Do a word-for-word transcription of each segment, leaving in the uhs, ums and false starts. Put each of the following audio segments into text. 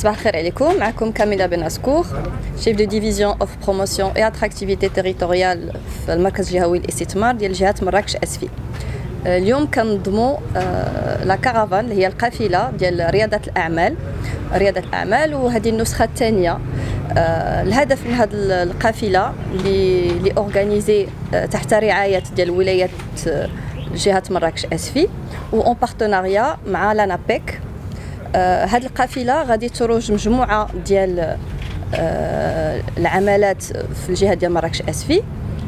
صباح الخير عليكم. معكم كاميلا بن عسكور، شيف دو ديفيزيون اوف بروموسيون اي اتراكتيفيتي تيريتوريال في المركز الجهوي للاستثمار ديال جهه مراكش اسفي. اليوم كنظموا لا كارافان اللي هي القافله ديال رياده الاعمال رياده الاعمال وهذه النسخه الثانيه. الهدف من هذه القافله اللي اللي اورغانيزي تحت رعايه ديال ولايه جهه مراكش اسفي و اون بارتناريا مع لانابيك. هذه القافله غادي تروج مجموعه ديال العمالات في الجهه ديال مراكش اسفي،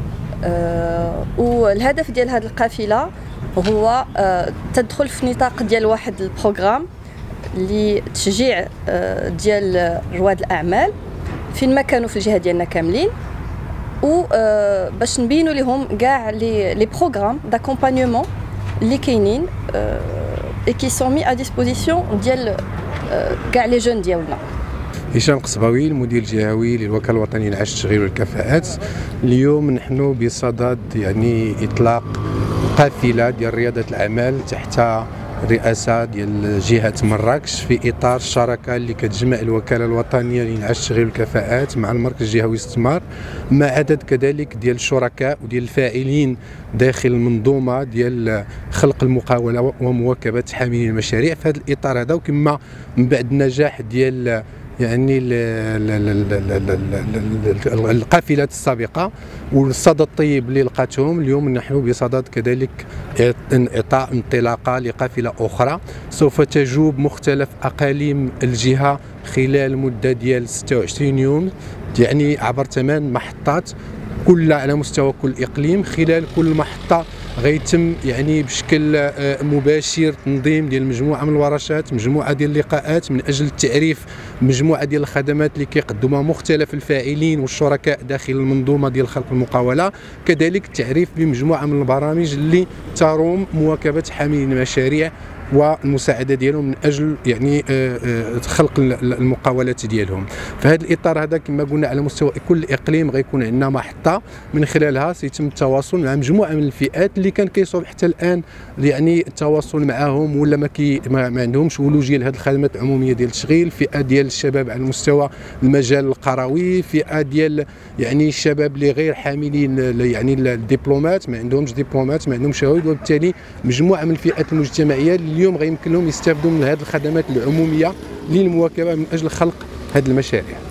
والهدف ديال هذه القافله هو تدخل في نطاق ديال واحد البروغرام لتشجيع ديال رواد الاعمال فين ما كانوا في الجهه ديالنا كاملين، و باش نبينوا لهم كاع لي لي بروغرام داكومبانيومون اللي كاينين et qui sont mis à disposition ديال كاع لي جون ديالنا. هشام قصباوي، المدير الجهوي للوكاله الوطنيه للعمل التشغيل والكفاءات. اليوم نحن بصدد يعني اطلاق قافله ديال رياده الاعمال تحت الرئاسه ديال جهه مراكش في اطار الشراكه اللي كتجمع الوكاله الوطنيه للعمل التشغيل والكفاءات مع المركز الجهوي للاستثمار، مع عدد كذلك ديال الشركاء وديال الفاعلين داخل المنظومه ديال خلق المقاوله ومواكبه حاملين المشاريع في هذا الاطار هذا. وكما من بعد النجاح ديال يعني القافلات السابقه والصدى الطيب اللي لقاتهم، اليوم نحن بصدد كذلك اعطاء انطلاقه لقافله اخرى سوف تجوب مختلف اقاليم الجهه خلال مده ديال ستة وعشرين يوم، يعني عبر ثمان محطات كل على مستوى كل اقليم. خلال كل محطه غيتم يعني بشكل مباشر تنظيم ديال مجموعه من الورشات، مجموعه ديال اللقاءات من اجل التعريف مجموعه ديال الخدمات اللي كيقدموها مختلف الفاعلين والشركاء داخل المنظومه ديال خلق المقاوله، كذلك التعريف بمجموعه من البرامج اللي تروم مواكبه حاملين المشاريع والمساعده ديالهم من اجل يعني خلق المقاولات ديالهم. في هذا الاطار هذا كما قلنا على مستوى كل اقليم غيكون عندنا محطه من خلالها سيتم التواصل مع مجموعه من الفئات اللي كان كيصعب حتى الان يعني التواصل معهم ولا ما كي ما عندهمش ولوجيه لهذه الخدمات العموميه ديال التشغيل. فئه ديال الشباب على مستوى المجال القروي، فئه ديال يعني الشباب اللي غير حاملين يعني الدبلومات، ما عندهمش دبلومات، ما عندهمش شهادات، وبالتالي مجموعه من الفئات المجتمعيه اليوم غيمكن لهم يستافدوا من هذه الخدمات العموميه للمواكبه من اجل خلق هذه المشاريع.